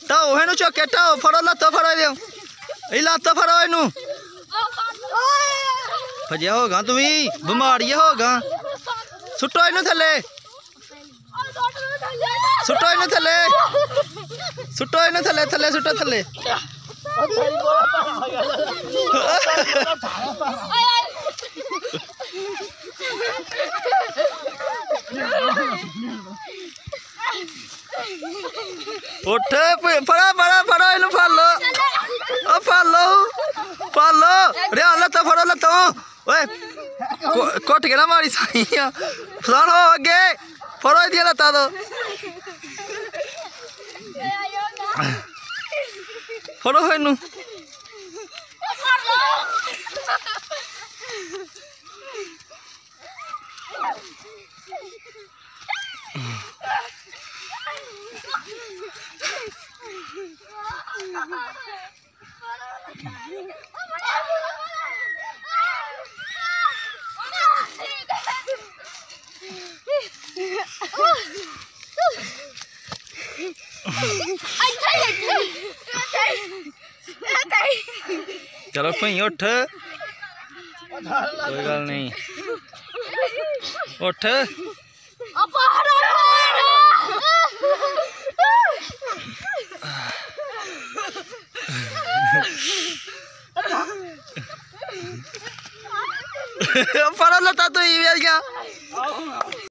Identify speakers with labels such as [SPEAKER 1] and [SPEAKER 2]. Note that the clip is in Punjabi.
[SPEAKER 1] ਢਾਓ ਇਹਨੂੰ ਚੁੱਕ ਕੇ ਢਾਓ ਫੜੋ ਲੱਤੋਂ ਫੜੋ ਇਹਦੇ ਇਹ ਲੱਤ ਫੜੋ ਇਹਨੂੰ ਭਜਿਆ ਹੋਗਾ ਤੂੰ ਵੀ ਬਿਮਾਰੀ ਹੋਗਾ ਸੁੱਟੋ ਇਹਨੂੰ ਥੱਲੇ ਸੁੱਟੋ ਇਹਨੂੰ ਥੱਲੇ ਸੁੱਟੋ ਇਹਨੂੰ ਥੱਲੇ ਥੱਲੇ ਸੁੱਟੋ ਥੱਲੇ ਉੱਠ ਫੜਾ ਫੜਾ ਫੜੋ ਇਹਨੂੰ ਫੜ ਲੋ ਉਹ ਫੜ ਲੋ ਰਿਆ ਲੱਤਾਂ ਫੜੋ ਲੱਤਾਂ ਓਏ ਕੁੱਟ ਕੇ ਨਾ ਮਾਰੀ ਸਾਈਆਂ ਫਸਾਣੋ ਅੱਗੇ ਫੜੋ ਇਹਦੀਆਂ ਲੱਤਾਂ ਤੋਂ ਫੜੋ ਇਹਨੂੰ चलो भई उठ कोई गल नहीं उठ फड़ो लता तू